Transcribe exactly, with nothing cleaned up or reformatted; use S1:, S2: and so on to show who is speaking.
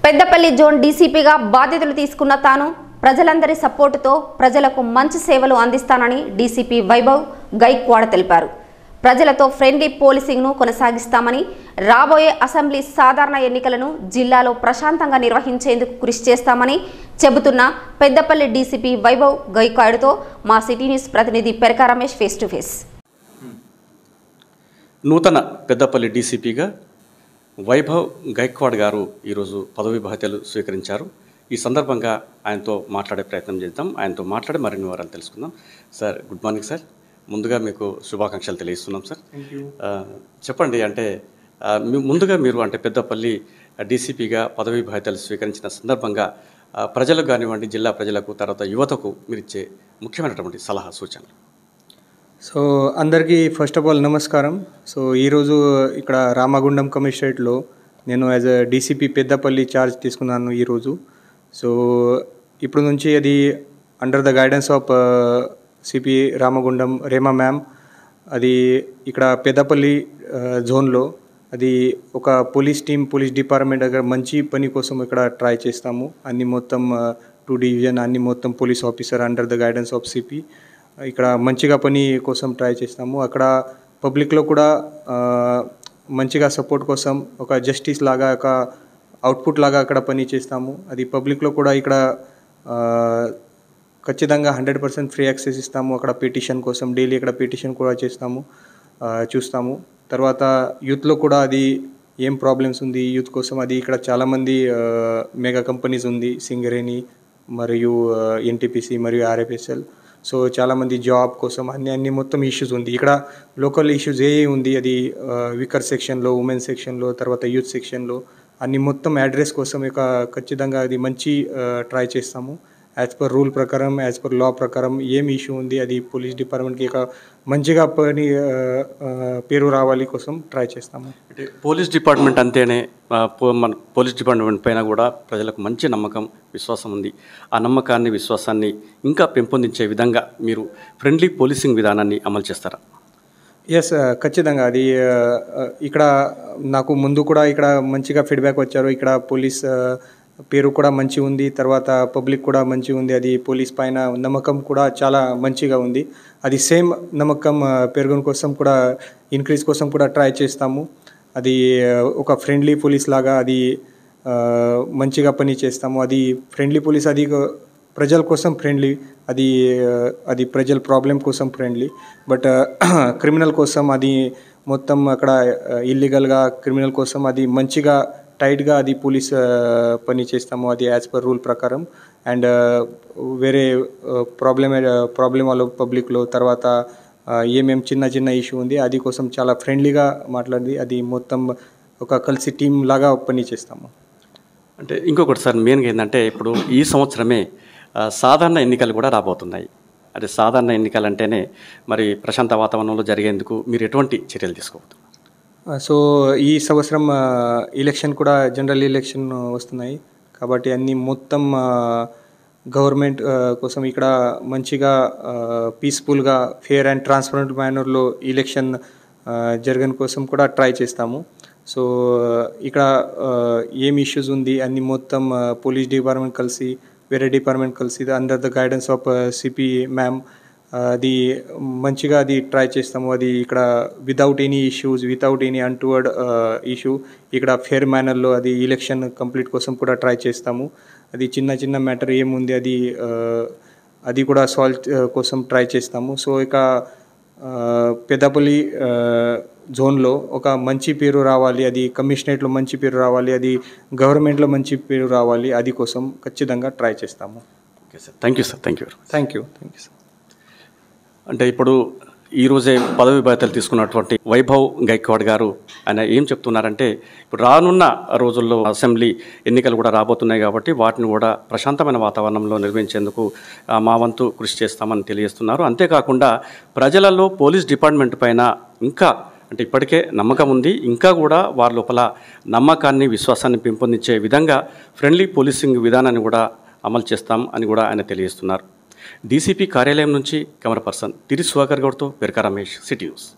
S1: Peddapalli zone డీసీపీగా బాధ్యతలు తీసుకున్న తాను ప్రజలందరి సపోర్టుతో ప్రజలకు మంచి సేవలు అందిస్తానని డీసీపీ వైభవ్ గైక్వాడ్ తెలిపారు. ప్రజలతో ఫ్రెండ్లీ పోలీసింగ్ను కొనసాగిస్తామని, రాబోయే అసెంబ్లీ సాధారణ ఎన్నికలను జిల్లాలో ప్రశాంతంగా నిర్వహించేందుకు కృషి చేస్తామని చెబుతున్న పెద్దపల్లి డీసీపీ వైభవ్ గైక్వాడ్తో మా సిటీ న్యూస్ ప్రతినిధి Peraka Ramesh face to face.
S2: నూతన పెద్దపల్లి డీసీపీగా వైభవ్ గైక్వాడ్ గారు ఈరోజు పదవి బాధ్యతలు స్వీకరించారు. ఈ సందర్భంగా ఆయనతో మాట్లాడే ప్రయత్నం చేద్దాం. ఆయనతో మాట్లాడి మరిన్ని వివరాలు తెలుసుకుందాం. Sir, good morning sir. ముందుగా మీకు శుభాకాంక్షలు తెలియజేస్తున్నాం సార్. చెప్పండి, అంటే ముందుగా మీరు అంటే పెద్దపల్లి డీసీపీగా పదవి బాధ్యతలు స్వీకరించిన సందర్భంగా ప్రజలకు కానివ్వండి, జిల్లా ప్రజలకు, తర్వాత యువతకు మీరు ఇచ్చే ముఖ్యమైనటువంటి సలహా సూచనలు.
S3: సో అందరికీ ఫస్ట్ ఆఫ్ ఆల్ నమస్కారం. సో ఈరోజు ఇక్కడ రామగుండం కమిషనరేట్లో నేను as a DCP Peddapalli charge తీసుకున్నాను ఈరోజు. సో ఇప్పుడు నుంచి అది under the guidance of CP Ramagundam Rema ma'am. అది ఇక్కడ పెద్దపల్లి జోన్లో అది ఒక పోలీస్ టీమ్, పోలీస్ డిపార్ట్మెంట్ దగ్గర మంచి పని కోసం ఇక్కడ ట్రై చేస్తాము. అన్ని మొత్తం టూ డివిజన్ అన్ని మొత్తం police officer under the guidance of CP ఇక్కడ మంచిగా పని కోసం ట్రై చేస్తాము. అక్కడ పబ్లిక్లో కూడా మంచిగా సపోర్ట్ కోసం ఒక జస్టిస్ లాగా, ఒక అవుట్పుట్ లాగా అక్కడ పని చేస్తాము. అది పబ్లిక్లో కూడా ఇక్కడ ఖచ్చితంగా హండ్రెడ్ పర్సెంట్ ఫ్రీ యాక్సెస్ ఇస్తాము. అక్కడ పిటిషన్ కోసం డైలీ ఇక్కడ పిటిషన్ కూడా చేస్తాము, చూస్తాము. తర్వాత యూత్లో కూడా అది ఏం ప్రాబ్లమ్స్ ఉంది యూత్ కోసం, అది ఇక్కడ చాలామంది మెగా కంపెనీస్ ఉంది, సింగరేణి మరియు ఎన్టీపీసీ మరియు ఆర్ఎఫ్ఎస్ఎల్. సో చాలామంది జాబ్ కోసం అన్ని అన్ని మొత్తం ఇష్యూస్ ఉంది. ఇక్కడ లోకల్ ఇష్యూస్ ఏ ఉంది, అది వీకర్ సెక్షన్లో, ఉమెన్ సెక్షన్లో, తర్వాత యూత్ సెక్షన్లో అన్ని మొత్తం అడ్రస్ కోసం ఇక ఖచ్చితంగా అది మంచి ట్రై చేస్తాము. యాజ్ పర్ రూల్ ప్రకారం, యాజ్ పర్ లా ప్రకారం ఏం ఇష్యూ ఉంది అది పోలీస్ డిపార్ట్మెంట్కి ఇక మంచిగా పని పేరు రావాలి కోసం ట్రై చేస్తాము.
S2: అంటే పోలీస్ డిపార్ట్మెంట్ అంతేనే మన పోలీస్ డిపార్ట్మెంట్ పైన కూడా ప్రజలకు మంచి నమ్మకం, విశ్వాసం ఉంది. ఆ నమ్మకాన్ని, విశ్వాసాన్ని ఇంకా పెంపొందించే విధంగా మీరు ఫ్రెండ్లీ పోలీసింగ్ విధానాన్ని అమలు చేస్తారా?
S3: ఎస్, ఖచ్చితంగా. అది ఇక్కడ నాకు ముందు కూడా ఇక్కడ మంచిగా ఫీడ్బ్యాక్ వచ్చారు. ఇక్కడ పోలీస్ పేరు కూడా మంచి ఉంది, తర్వాత పబ్లిక్ కూడా మంచి ఉంది. అది పోలీస్ పైన నమ్మకం కూడా చాలా మంచిగా ఉంది. అది సేమ్ నమ్మకం పెరుగుని కోసం కూడా, ఇంక్రీజ్ కోసం కూడా ట్రై చేస్తాము. అది ఒక ఫ్రెండ్లీ పోలీస్ లాగా అది మంచిగా పని చేస్తాము. అది ఫ్రెండ్లీ పోలీస్, అది ప్రజల కోసం ఫ్రెండ్లీ, అది అది ప్రజల ప్రాబ్లం కోసం ఫ్రెండ్లీ. బట్ క్రిమినల్ కోసం అది మొత్తం అక్కడ ఇల్లీగల్గా క్రిమినల్ కోసం అది మంచిగా టైట్గా అది పోలీస్ పని చేస్తాము, అది యాజ్ పర్ రూల్ ప్రకారం. అండ్ వేరే ప్రాబ్లమ్ ప్రాబ్లం వాళ్ళు పబ్లిక్లో, తర్వాత ఏమేమి చిన్న చిన్న ఇష్యూ ఉంది అది కోసం చాలా ఫ్రెండ్లీగా మాట్లాడి అది మొత్తం ఒక కలిసి టీం లాగా పని చేస్తాము.
S2: అంటే ఇంకొకటి సార్, మెయిన్గా ఏంటంటే ఇప్పుడు ఈ సంవత్సరమే సాధారణ ఎన్నికలు కూడా రాబోతున్నాయి. అంటే సాధారణ ఎన్నికలు అంటేనే మరి ప్రశాంత వాతావరణంలో జరిగేందుకు మీరు ఎటువంటి చర్యలు తీసుకోవద్దు?
S3: సో ఈ సంవత్సరం ఎలక్షన్ కూడా, జనరల్ ఎలక్షన్ వస్తున్నాయి కాబట్టి అన్ని మొత్తం గవర్నమెంట్ కోసం ఇక్కడ మంచిగా పీస్ఫుల్గా, ఫేర్ అండ్ ట్రాన్స్పరెంట్ మేనర్లో ఎలక్షన్ జరగని కోసం కూడా ట్రై చేస్తాము. సో ఇక్కడ ఏం ఇష్యూస్ ఉంది అన్ని మొత్తం పోలీస్ డిపార్ట్మెంట్ కలిసి, వేరే డిపార్ట్మెంట్ కలిసి under the guidance of CP ma'am అది మంచిగా అది ట్రై చేస్తాము. అది ఇక్కడ without any issues, without any untoward issue ఇక్కడ ఫేర్ మేనర్లో అది ఎలక్షన్ కంప్లీట్ కోసం కూడా ట్రై చేస్తాము. అది చిన్న చిన్న మ్యాటర్ ఏముంది అది అది కూడా సాల్వ్ కోసం ట్రై చేస్తాము. సో ఇక పెద్దపల్లి జోన్లో ఒక మంచి పేరు రావాలి, అది కమిషనరేట్లో మంచి పేరు రావాలి, అది గవర్నమెంట్లో మంచి పేరు రావాలి, అది కోసం ఖచ్చితంగా ట్రై చేస్తాము.
S2: Okay sir, thank you sir. Thank you
S3: thank you thank you sir.
S2: అంటే ఇప్పుడు ఈరోజే పదవి బాధ్యతలు తీసుకున్నటువంటి వైభవ్ గైక్వాడ్ గారు ఆయన ఏం చెప్తున్నారంటే, ఇప్పుడు రానున్న రోజుల్లో అసెంబ్లీ ఎన్నికలు కూడా రాబోతున్నాయి కాబట్టి వాటిని కూడా ప్రశాంతమైన వాతావరణంలో నిర్వహించేందుకు మా వంతు కృషి చేస్తామని తెలియజేస్తున్నారు. అంతేకాకుండా ప్రజలలో పోలీస్ డిపార్ట్మెంట్ పైన ఇంకా అంటే ఇప్పటికే నమ్మకం ఉంది, ఇంకా కూడా వారి లోపల నమ్మకాన్ని, విశ్వాసాన్ని పెంపొందించే విధంగా ఫ్రెండ్లీ పోలీసింగ్ విధానాన్ని కూడా అమలు చేస్తాం అని కూడా ఆయన తెలియజేస్తున్నారు. డీసీపీ కార్యాలయం నుంచి కెమెరా పర్సన్ తిరి సుధాకర్ గౌడ్తో పెరకా రమేష్, సిటీ న్యూస్.